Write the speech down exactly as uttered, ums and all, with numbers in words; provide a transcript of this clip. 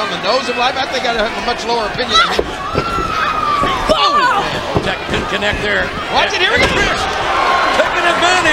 on the nose of life. I think I'd have a much lower opinion of him. Oh! Tech couldn't connect there. Watch it, here we go. Taking advantage.